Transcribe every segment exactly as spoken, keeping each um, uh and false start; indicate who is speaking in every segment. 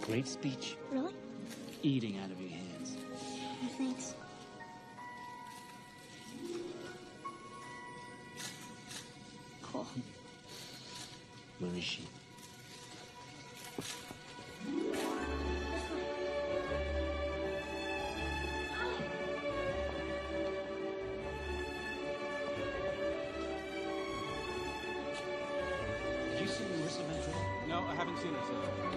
Speaker 1: great speech.
Speaker 2: Really?
Speaker 1: Eating out of your hands.
Speaker 2: Oh, thanks. Cool.
Speaker 1: Where is she? Did you see Marissa Ventura?
Speaker 3: No, I haven't seen her, sir.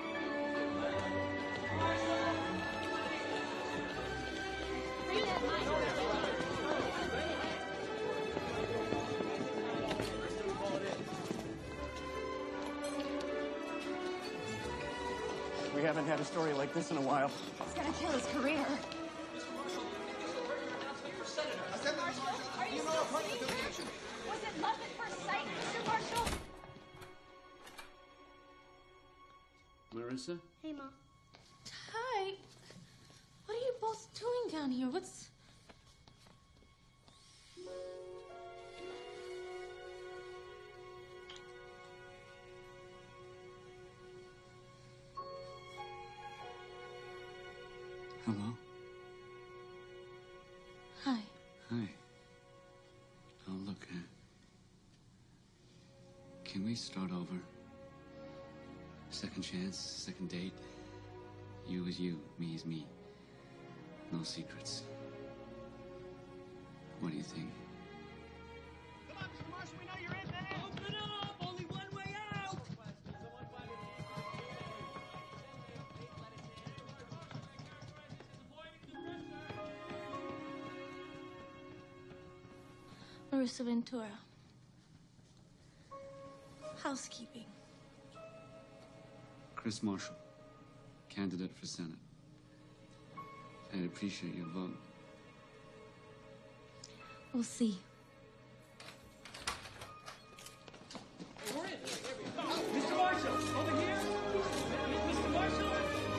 Speaker 4: We haven't had a story like this in a while.
Speaker 5: It's gonna kill his career.
Speaker 6: Are you still seeing her? Was it love at first sight, Mister Marshall?
Speaker 1: Marissa?
Speaker 2: Hey, Ma.
Speaker 5: Ty, what are you both doing down here? What's...
Speaker 1: Hello?
Speaker 5: Hi.
Speaker 1: Hi. Oh, look, uh, can we start over? Second chance, second date. You is you, me is me. No secrets. What do you think?
Speaker 7: Come on, Mister Marshall, we know you're in there. Open up! Only one way out!
Speaker 5: Marissa Ventura. Housekeeping.
Speaker 1: Chris Marshall, candidate for Senate. I'd appreciate your vote.
Speaker 5: We'll see.
Speaker 7: Mister Marshall, over here! Mister Marshall!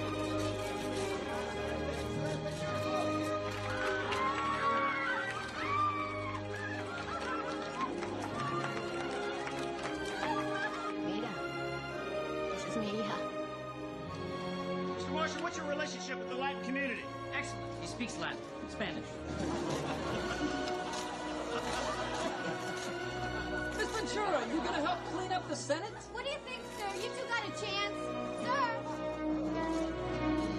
Speaker 2: Mira, this is mi hija.
Speaker 7: Mister Marshall, what's your relationship with the Latin community?
Speaker 8: Excellent. He speaks Latin, Spanish.
Speaker 9: Miss Ventura, you gonna help clean up the Senate?
Speaker 6: What do you think, sir? You two got a chance? Sir!